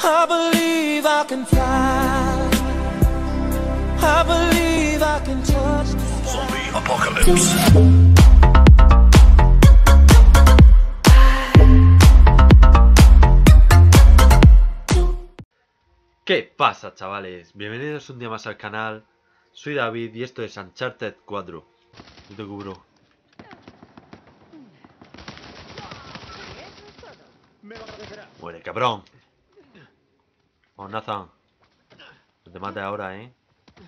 I believe I can fly. I believe I can touch the sky. Zombie apocalypse. ¿Qué pasa, chavales? Bienvenidos un día más al canal. Soy David y esto es Uncharted 4. Yo te cubro. Muere, cabrón. Vamos, Nathan. No te mates ahora, ¿eh?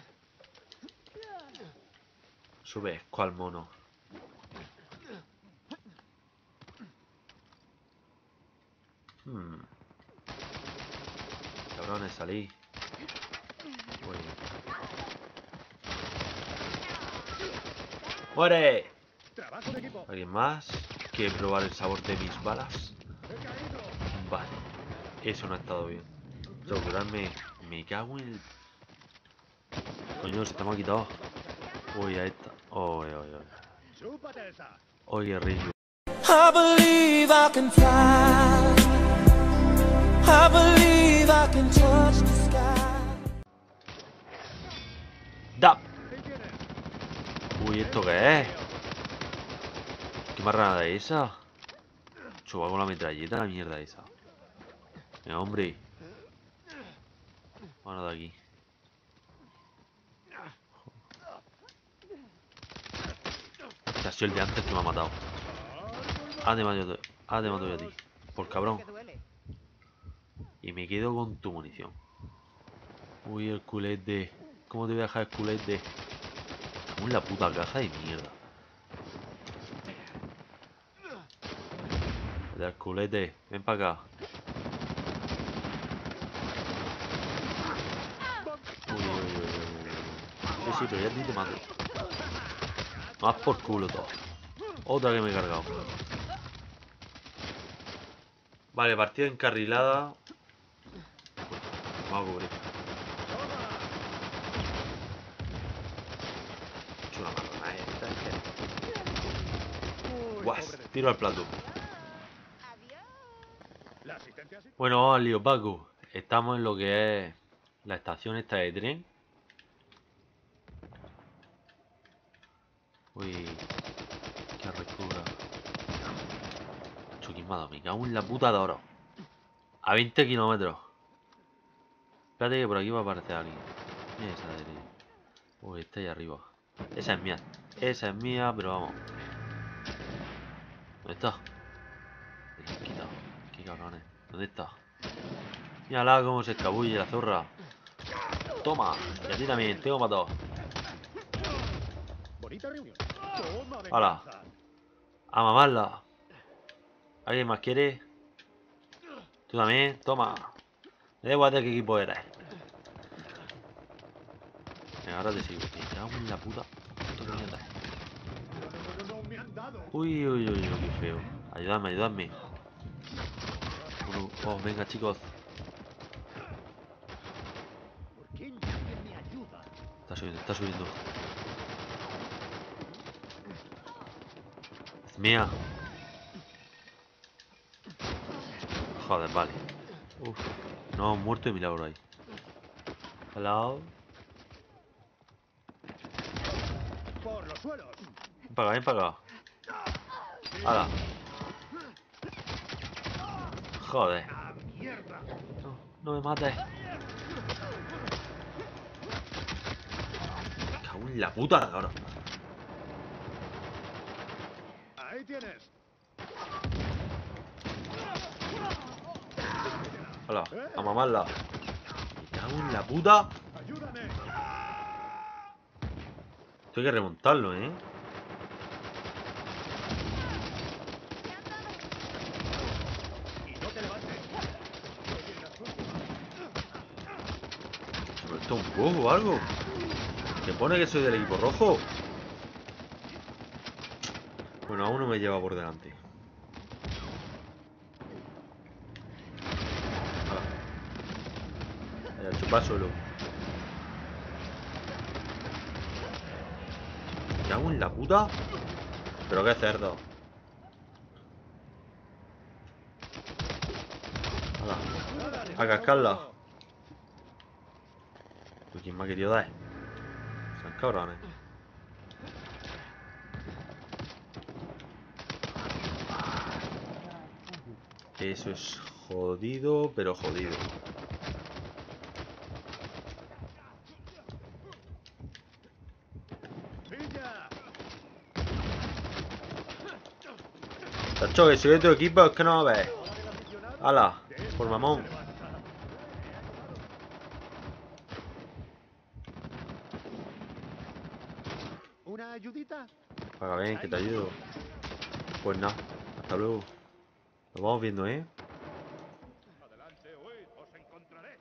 Sube, cual mono. Cabrones, salí. Muy bien. ¡Muere! ¿Alguien más? ¿Quiere probar el sabor de mis balas? Vale. Eso no ha estado bien. Tengo que curarme. Me cago en el... Coño, se te me ha quitado. Uy, ahí está. Uy. Oye, Rillo. I believe I can fly. I believe I can touch the sky. ¡Da! Uy, ¿esto qué es? ¿Qué marranada es esa? Chupa con la metralleta, la mierda esa. Venga, hombre. Vámonos de aquí. Este ha sido el de antes que me ha matado. Te mato yo a ti. Por cabrón. Y me quedo con tu munición. Uy, el culete. ¿Cómo te voy a dejar el culete? Como en la puta caja de mierda. El culete. Ven para acá. Uy. Sí, pero ya ni te mato. Más por culo todo. Otra que me he cargado. Vale, partida encarrilada. Vamos a cubrir. Es una marrana esta. Guas, tiro al plato. Bueno, vamos al lío, Paco. Estamos en lo que es la estación esta de tren. Uy, qué ricura. Chuquimado, me cago en la puta de oro. A 20 kilómetros. Espérate que por aquí va a aparecer alguien. Mira esa de tren. Uy, está ahí arriba. Esa es mía. Esa es mía, pero vamos. ¿Dónde está? Me lo han quitado. Qué cabrones. ¿Dónde está? Mírala cómo se escabulle la zorra. Toma. Y a ti también. Tengo para todos. Hala. A mamarla. ¿Alguien más quiere? Tú también. Toma. Me da igual de qué equipo eres. Venga, ahora te sigo. Te cago en la puta. Uy, qué feo. Ayúdame. Oh, venga, chicos. Está subiendo. Es mía. Joder, vale. Uf. No, muerto de milagro ahí. Hello. Ven para acá. Hala. Joder. No me mates. Cago en la puta de ahora. Ahí tienes. Hola, a mamarla. Me cago en la puta. Ayúdame. Esto hay que remontarlo, ¿eh? Y no te levantes. ¿Se me está un bug o algo? ¿Se pone que soy del equipo rojo? Bueno, aún no me lleva por delante. Vaya, chupar solo. ¿Me cago en la puta? Pero qué cerdo. Hala. A cascarla. Uy, ¿quién me ha querido dar? Son cabrones. Eso es jodido, pero jodido. ¡Pilla! Tacho, que soy de tu equipo, es que no me ves. ¡Hala! Por mamón. ¿Una ayudita? Paga bien, que te ayudo. Pues nada, hasta luego. Nos vamos viendo, ¿eh? Adelante, huid, os encontraré.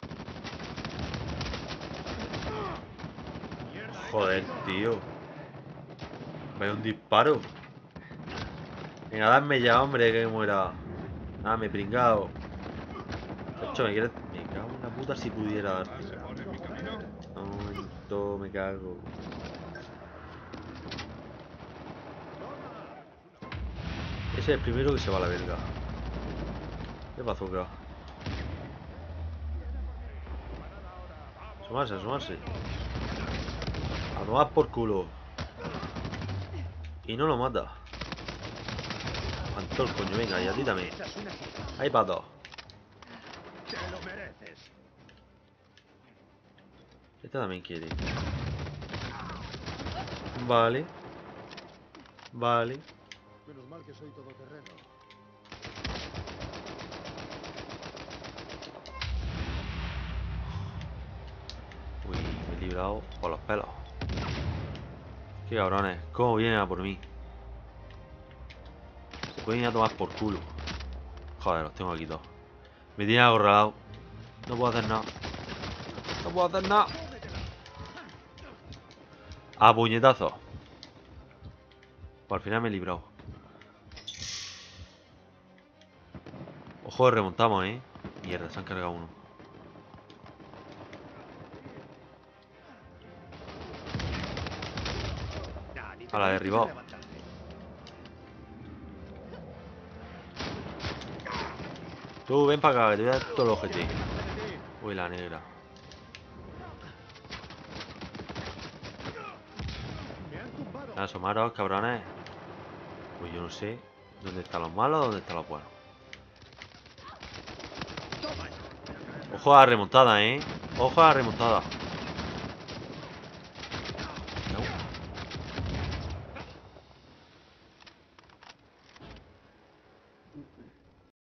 Joder, tío. Vaya un disparo. Venga, dadme ya, hombre, que muera. Ah, me he pringado. Tacho, me quieres. Me cago en la puta si pudiera darte. ¿Se pone en mi camino? Un momento, me cago. Ese es el primero que se va a la verga. ¿Qué bazooka? Asomarse, asomarse. A tomar por culo. Y no lo mata. Antol, coño, venga, y a ti también. Esa es una chica. Ahí para dos. Te lo mereces. Este también quiere. Vale. Vale. Menos mal que soy todoterreno. Uy, me he librado por los pelos. Qué cabrones. ¿Cómo vienen a por mí? Se pueden ir a tomar por culo. Joder, los tengo aquí todos. Me tienen acorralado. No puedo hacer nada. No puedo hacer nada. A puñetazos. Pues al final me he librado. Ojo, remontamos, Mierda, se han cargado uno. A la derribado. Tú, ven para acá, que te voy a dar todo el objetivo. Uy, la negra. Me han tumbado. Asomaros, cabrones. Pues yo no sé dónde están los malos o dónde están los buenos. Ojo a la remontada, Ojo a la remontada.